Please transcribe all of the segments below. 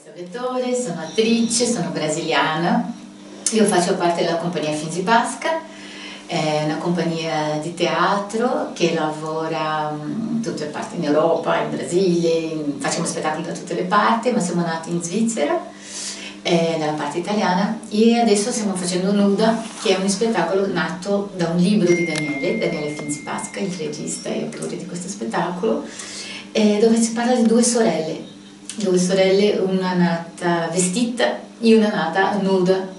Salvatore, sono attrice, sono brasiliana, io faccio parte della compagnia Finzi Pasca, è una compagnia di teatro che lavora in tutte le parti, in Europa, in Brasile, facciamo spettacoli da tutte le parti, ma siamo nati in Svizzera, nella parte italiana, e adesso stiamo facendo Nuda, che è un spettacolo nato da un libro di Daniele Finzi Pasca, il regista e autore di questo spettacolo, dove si parla di due sorelle, una nata vestita e una nata nuda,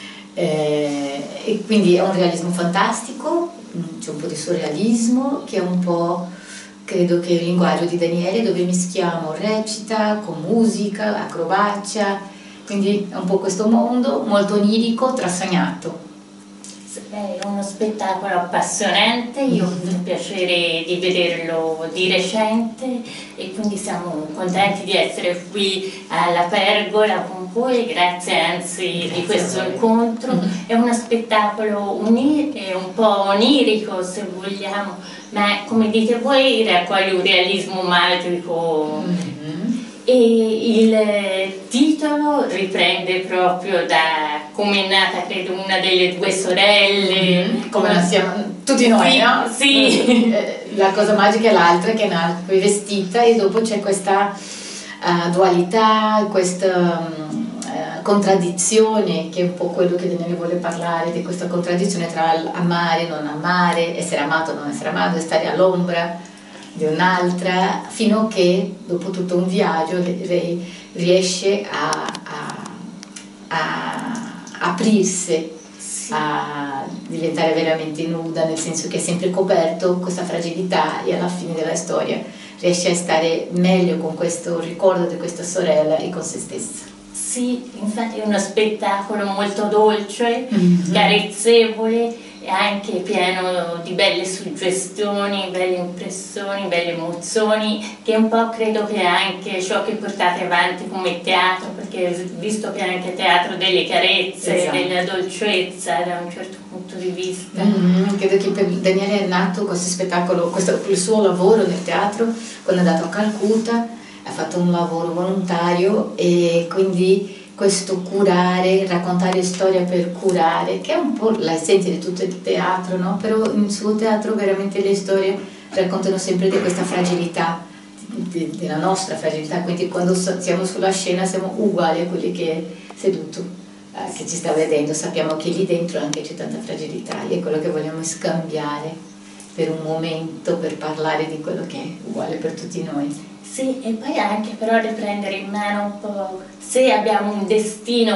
e quindi è un realismo fantastico, c'è un po' di surrealismo che è un po', credo che il linguaggio di Daniele, dove mischiamo recita con musica, acrobacia, quindi è un po' questo mondo molto onirico, trasognato. È uno spettacolo appassionante, io ho avuto il piacere di vederlo di recente e quindi siamo contenti di essere qui alla Pergola con voi, grazie anzi di questo incontro. È uno spettacolo un po' onirico se vogliamo, ma come dite voi raccoglie un realismo magico. E il titolo riprende proprio da come è nata, credo, una delle due sorelle. Come la siamo tutti noi, sì, no? Sì. La cosa magica è l'altra che è nata qui vestita, e dopo c'è questa dualità, questa contraddizione, che è un po' quello che Daniele vuole parlare, di questa contraddizione tra amare e non amare, essere amato o non essere amato, stare all'ombra di un'altra, fino a che dopo tutto un viaggio lei riesce a aprirsi, a diventare veramente nuda, nel senso che è sempre coperto questa fragilità, e alla fine della storia riesce a stare meglio con questo ricordo di questa sorella e con se stessa. Sì, infatti è uno spettacolo molto dolce, carezzevole, e anche pieno di belle suggestioni, belle impressioni, belle emozioni, che un po' credo che è anche ciò che portate avanti come teatro, perché visto che è anche teatro delle carezze, esatto, della dolcezza da un certo punto di vista. Credo che per Daniele è nato questo spettacolo, il suo lavoro nel teatro, quando è andato a Calcutta, ha fatto un lavoro volontario, e quindi questo curare, raccontare storia per curare, che è un po' l'essenza di tutto il teatro, no? Però nel suo teatro veramente le storie raccontano sempre di questa fragilità, della nostra fragilità, quindi quando siamo sulla scena siamo uguali a quelli che è seduto, che ci sta vedendo, sappiamo che lì dentro anche c'è tanta fragilità, e è quello che vogliamo scambiare per un momento, per parlare di quello che è uguale per tutti noi. Sì, e poi anche però riprendere in mano un po', se abbiamo un destino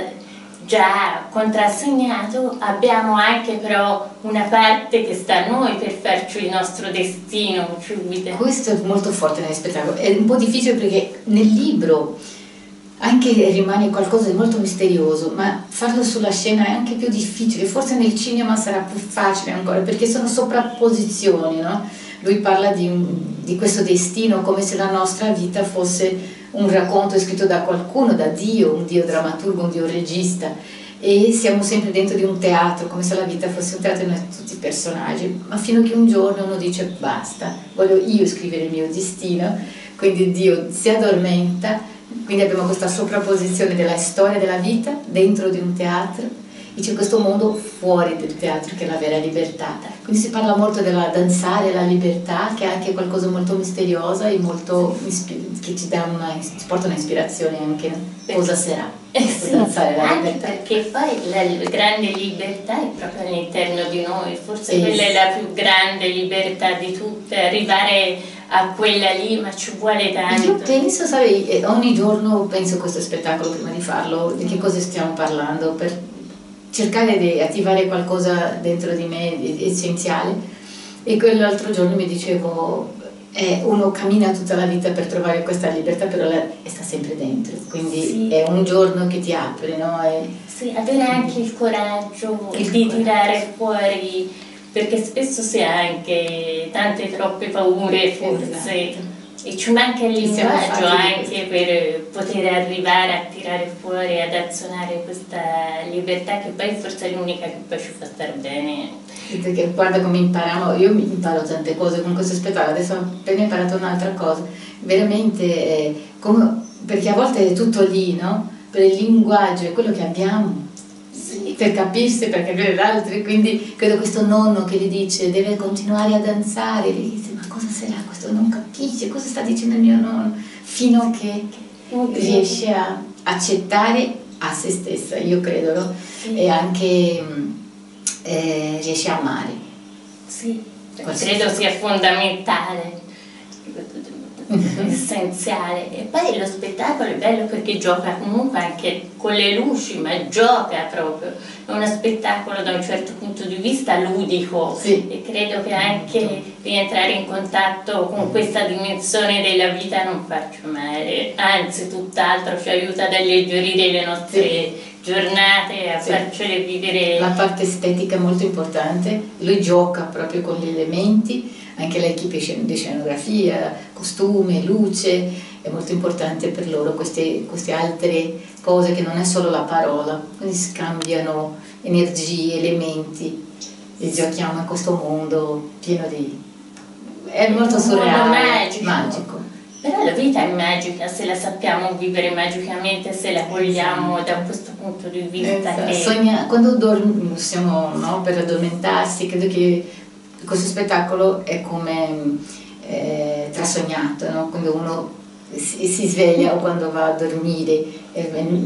già contrassegnato, abbiamo anche però una parte che sta a noi per farci il nostro destino. Questo è molto forte nel spettacolo, è un po' difficile perché nel libro anche rimane qualcosa di molto misterioso, ma farlo sulla scena è anche più difficile, forse nel cinema sarà più facile ancora, perché sono sovrapposizioni, no? Lui parla di questo destino come se la nostra vita fosse un racconto scritto da qualcuno, da Dio, un Dio drammaturgo, un Dio regista, e siamo sempre dentro di un teatro, come se la vita fosse un teatro e noi tutti i personaggi, ma fino a che un giorno uno dice basta, voglio io scrivere il mio destino, quindi Dio si addormenta, quindi abbiamo questa sovrapposizione della storia della vita dentro di un teatro, e c'è questo mondo fuori del teatro che è la vera libertà. Quindi si parla molto della danzare, la libertà, che è anche qualcosa molto misteriosa e molto che ci porta un'ispirazione anche. Cosa sarà? Sì, danzare la libertà. Perché poi la grande libertà è proprio all'interno di noi, forse quella è la più grande libertà di tutte, arrivare a quella lì, ma ci vuole tanto. Io penso, sai, ogni giorno penso a questo spettacolo prima di farlo, di che cosa stiamo parlando, per cercare di attivare qualcosa dentro di me di essenziale. E quell'altro giorno mi dicevo, uno cammina tutta la vita per trovare questa libertà, però sta sempre dentro, quindi sì, è un giorno che ti apre, no? Sì, avere anche il coraggio di tirare fuori, perché spesso si ha anche tante troppe paure forse, esatto, e ci manca il linguaggio anche per poter arrivare a tirare fuori, ad azionare questa libertà, che poi forse è l'unica che poi ci fa stare bene Perché guarda come impariamo, io mi imparo tante cose con questo spettacolo, adesso ho appena imparato un'altra cosa, veramente, perché a volte è tutto lì, no? Per il linguaggio, è quello che abbiamo, per capirsi, per capire l'altro, quindi credo questo nonno che gli dice deve continuare a danzare, gli dice ma cosa sarà questo, non capisce cosa sta dicendo il mio nonno, fino a che riesce a accettare a se stessa, io credo, no? E anche riesce a amare. Sì, credo sia fondamentale, essenziale. E poi lo spettacolo è bello perché gioca comunque anche con le luci, ma gioca proprio. È uno spettacolo da un certo punto di vista ludico, sì. E credo che anche rientrare in contatto con questa dimensione della vita non faccia male, anzi tutt'altro ci aiuta ad alleggerire le nostre giornate, a farcele vivere. La parte estetica è molto importante, lui gioca proprio con gli elementi, anche l'equipe di scenografia, costume, luce, è molto importante per loro queste altre cose che non è solo la parola, quindi scambiano energie, elementi e giochiamo in questo mondo pieno di... è molto surreale, magico. Però la vita è magica se la sappiamo vivere magicamente, se la vogliamo da questo punto di vista. Quando siamo, no, per addormentarsi, credo che questo spettacolo è come trasognato, no? Quando uno si sveglia o quando va a dormire, è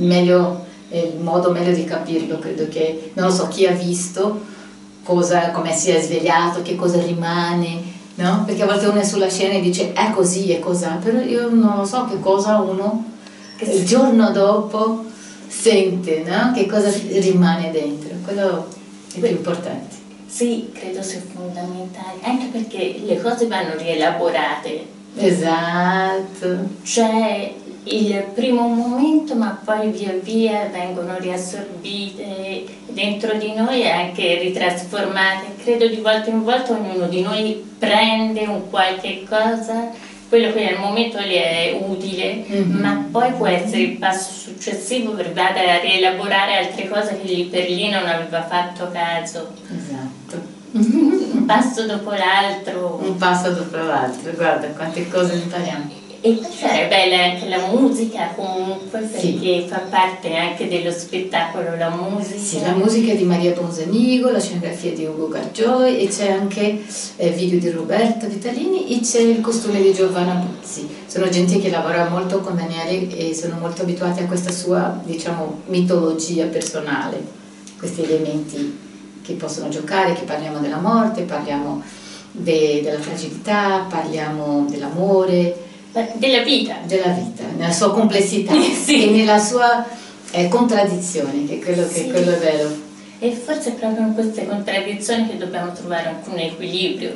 il modo meglio di capirlo, credo che, non lo so, chi ha visto come si è svegliato, che cosa rimane, no? Perché a volte uno è sulla scena e dice è così, è cos'ha, però io non lo so che cosa uno il giorno dopo sente, no? Che cosa rimane dentro, quello è più importante. Sì, credo sia fondamentale, anche perché le cose vanno rielaborate. Esatto. C'è il primo momento, ma poi via via vengono riassorbite dentro di noi e anche ritrasformate. Credo di volta in volta ognuno di noi prende un qualche cosa, quello che al momento gli è utile, ma poi può essere il passo successivo per andare a rielaborare altre cose che lì per lì non aveva fatto caso. Esatto. Un passo dopo l'altro. Un passo dopo l'altro, guarda quante cose impariamo. E poi sarà bella anche la musica comunque, perché fa parte anche dello spettacolo la musica. Sì, la musica è di Maria Bonzanigo, la scenografia di Ugo Gargioi e c'è anche video di Roberto Vitalini e c'è il costume di Giovanna Buzzi. Sono gente che lavora molto con Daniele e sono molto abituati a questa sua, diciamo, mitologia personale, questi elementi che possono giocare, che parliamo della morte, parliamo della fragilità, parliamo dell'amore, della vita, nella sua complessità e nella sua contraddizione, che quello è bello. E forse è proprio in queste contraddizioni che dobbiamo trovare anche un equilibrio.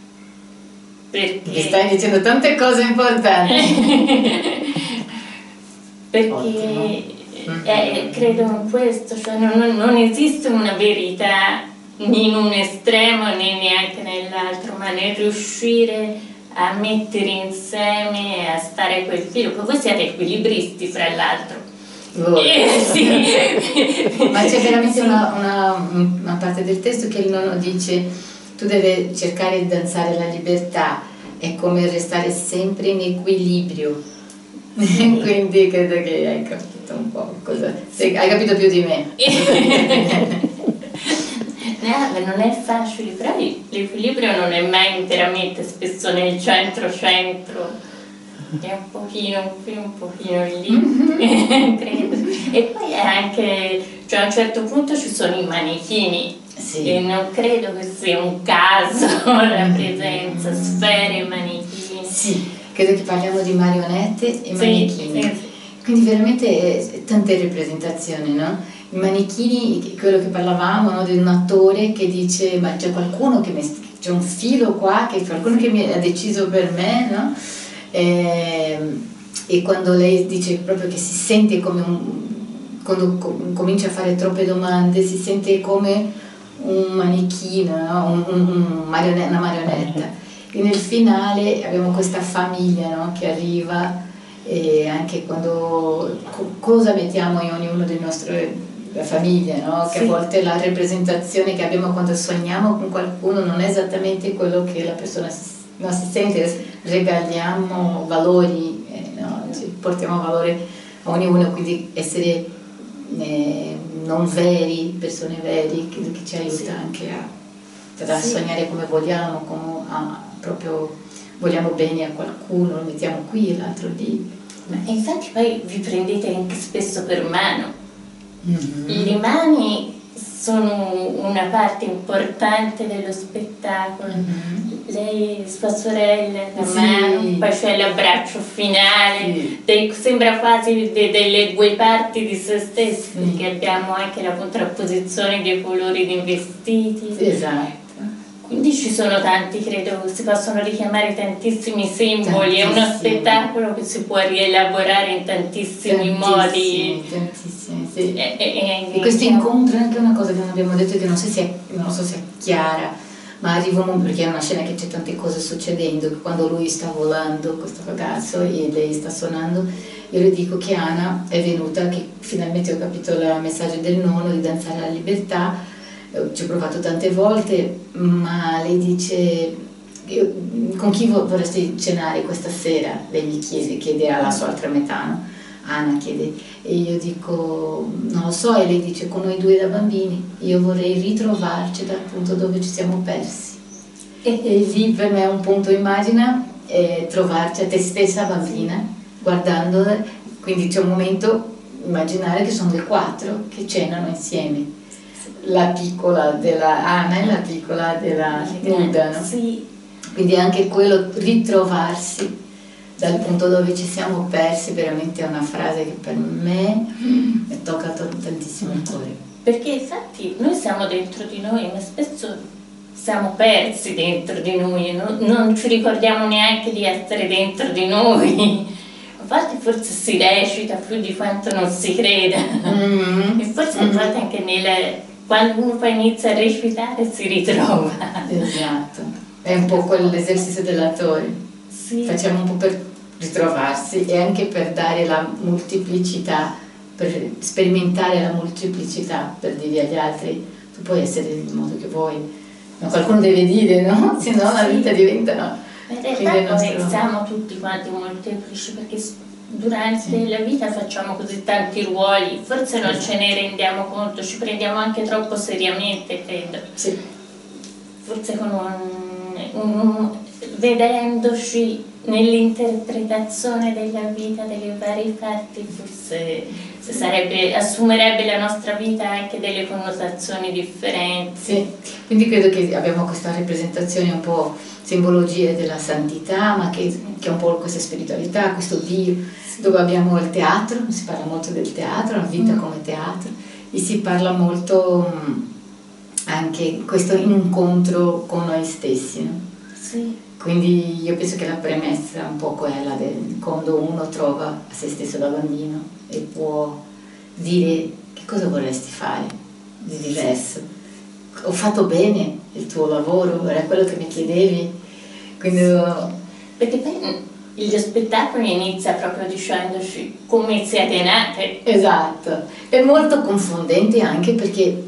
Perché mi stai dicendo tante cose importanti. Perché credo in questo, cioè non esiste una verità né in un estremo né neanche nell'altro, ma nel riuscire a mettere insieme e a stare quel filo. Poi voi siete equilibristi fra l'altro. Sì. Ma c'è veramente una parte del testo che il nonno dice: tu devi cercare di danzare la libertà, è come restare sempre in equilibrio. Quindi credo che hai capito un po' cosa. Hai capito più di me. Non è facile, però l'equilibrio non è mai interamente, spesso nel centro, è un pochino qui, un pochino lì, credo. E poi è anche, cioè a un certo punto ci sono i manichini, e non credo che sia un caso la presenza, sfere e manichini. Sì, credo che parliamo di marionette e manichini. Quindi veramente tante rappresentazioni, no? I manichini, quello che parlavamo, no? Di un attore che dice ma c'è qualcuno che c'è un filo qua, che qualcuno che mi ha deciso per me, no? E quando lei dice proprio che si sente come quando comincia a fare troppe domande, si sente come un manichino, no? Una marionetta. E nel finale abbiamo questa famiglia, no? Che arriva, e anche quando cosa mettiamo in ognuno dei la famiglia, no? Che a volte la rappresentazione che abbiamo quando sogniamo con qualcuno non è esattamente quello che la persona non si sente, regaliamo valori, no? Ci portiamo valore a ognuno, quindi essere non veri, persone veri, che ci aiuta anche a sognare come vogliamo, proprio vogliamo bene a qualcuno, lo mettiamo qui e l'altro lì. Ma infatti poi vi prendete anche spesso per mano. Le mani sono una parte importante dello spettacolo. Lei, sua sorella, la mano, poi c'è l'abbraccio finale, sembra quasi delle due parti di se stessi, perché abbiamo anche la contrapposizione dei colori dei vestiti. Esatto. Quindi ci sono tanti, credo, si possono richiamare tantissimi simboli, è uno spettacolo che si può rielaborare in tantissimi modi. Tantissimi, sì. E questo incontro è anche una cosa che non abbiamo detto, che non so se è chiara, ma arriva un momento, perché è una scena che c'è tante cose succedendo, che quando lui sta volando, questo ragazzo, e lei sta suonando, io le dico che Anna è venuta, che finalmente ho capito il messaggio del nonno di danzare alla libertà. Ci ho provato tante volte, ma lei dice: con chi vorresti cenare questa sera? Lei mi chiede alla sua altra metà, no? Anna chiede, e io dico non lo so, e lei dice: con noi due da bambini, io vorrei ritrovarci dal punto dove ci siamo persi. E lì per me è un punto, immagina trovarci a te stessa bambina, guardandola, quindi c'è un momento, immaginare che sono le quattro che cenano insieme, la piccola della Anna e la piccola della Hilda, no? Sì. Quindi anche quello, ritrovarsi dal punto dove ci siamo persi, veramente è una frase che per me mi tocca tantissimo il cuore. Perché infatti noi siamo dentro di noi, ma spesso siamo persi dentro di noi, non ci ricordiamo neanche di essere dentro di noi. A volte forse si recita più di quanto non si creda. E forse a volte anche quando uno poi inizia a recitare si ritrova. Esatto, è un po' quell'esercizio dell'attore. Sì. Facciamo un po' per ritrovarsi e anche per dare la molteplicità, per sperimentare la molteplicità, per dire agli altri: tu puoi essere nel modo che vuoi, ma qualcuno deve dire, no? Se no la vita diventa, no? In realtà poi siamo tutti quanti molteplici, perché durante la vita facciamo così tanti ruoli, forse non ce ne rendiamo conto, ci prendiamo anche troppo seriamente, credo. Sì. Forse vedendoci nell'interpretazione della vita, delle varie parti, forse assumerebbe la nostra vita anche delle connotazioni differenti. Sì, quindi credo che abbiamo questa rappresentazione un po' simbologia della santità, ma che è un po' questa spiritualità, questo Dio, dove abbiamo il teatro, si parla molto del teatro, la vita come teatro, e si parla molto anche questo incontro con noi stessi, no? Sì. Quindi io penso che la premessa è un po' quella quando uno trova se stesso da bambino e può dire: che cosa vorresti fare di diverso? Ho fatto bene il tuo lavoro, era quello che mi chiedevi. Quindi, perché poi lo spettacolo inizia proprio dicendoci come siete nate. Esatto, è molto confondente anche perché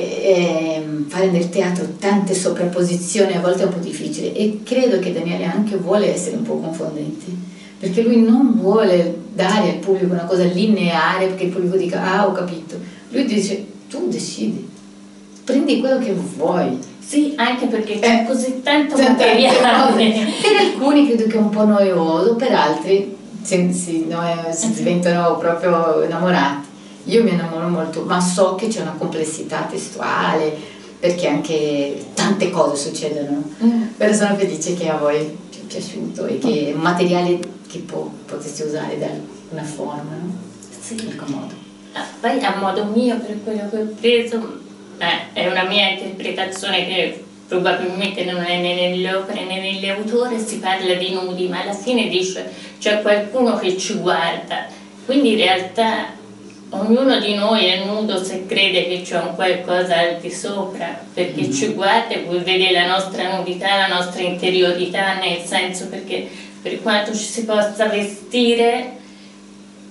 fare nel teatro tante sovrapposizioni a volte è un po' difficile, e credo che Daniele anche vuole essere un po' confondente, perché lui non vuole dare al pubblico una cosa lineare perché il pubblico dica: ah, ho capito. Lui dice: tu decidi, prendi quello che vuoi. Sì, anche perché c'è così tanto materiale. Per alcuni credo che è un po' noioso, per altri si diventano proprio innamorati. Io mi innamoro molto, ma so che c'è una complessità testuale, perché anche tante cose succedono. Però sono felice che a voi ci è piaciuto e che è un materiale che potreste usare da una forma, no? Sì. In qualche modo. Poi a modo mio, per quello che ho preso, è una mia interpretazione che probabilmente non è né nelle opere né negli autori, si parla di nudi, ma alla fine dice: c'è qualcuno che ci guarda. Quindi in realtà ognuno di noi è nudo se crede che c'è un qualcosa al di sopra, perché ci guarda e vede la nostra nudità, la nostra interiorità, nel senso, perché per quanto ci si possa vestire,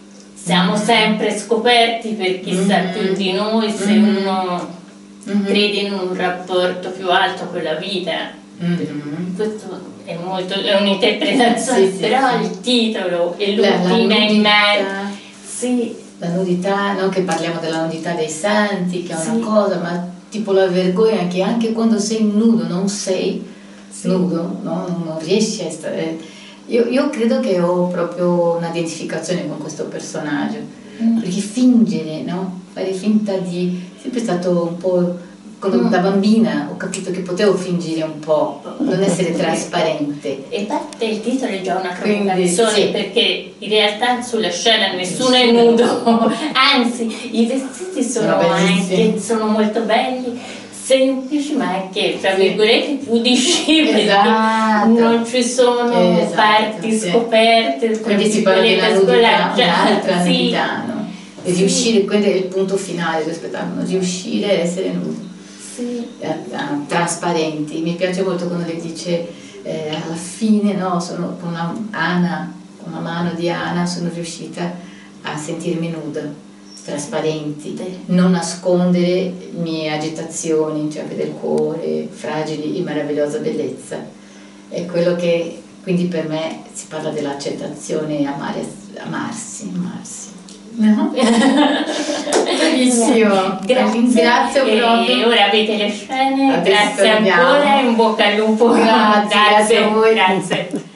siamo sempre scoperti per chi sa più di noi, se uno crede in un rapporto più alto con la vita. Questo è un'interpretazione, però il titolo e l'ultima immagine, sì. La nudità, non che parliamo della nudità dei santi, che è una cosa, ma tipo la vergogna che anche quando sei nudo non sei nudo, no? Non riesci a stare. Io credo che ho proprio un'identificazione con questo personaggio, perché fingere, no? Fare finta di... sempre stato un po'... Quando da bambina ho capito che potevo fingere un po', non essere trasparente. E parte il titolo è già una provocazione, perché in realtà sulla scena nessuno è nudo, anzi i vestiti sono molto belli, semplici ma anche tra virgolette pudici, perché non ci sono parti scoperte, quindi si parla della nudità, un'altra nudità, no? E riuscire, quello è il punto finale dello spettacolo, riuscire a essere nudi. Trasparenti. Mi piace molto quando lei dice alla fine, no, sono con una mano di Ana sono riuscita a sentirmi nuda, trasparenti, non nascondere le mie agitazioni, cioè del cuore, fragili in meravigliosa bellezza. È quello che, quindi per me si parla dell'accettazione, amarsi. No? Bellissimo, ringrazio proprio. E ora avete le scene, adesso grazie ancora, in bocca al lupo. Grazie a voi. Grazie.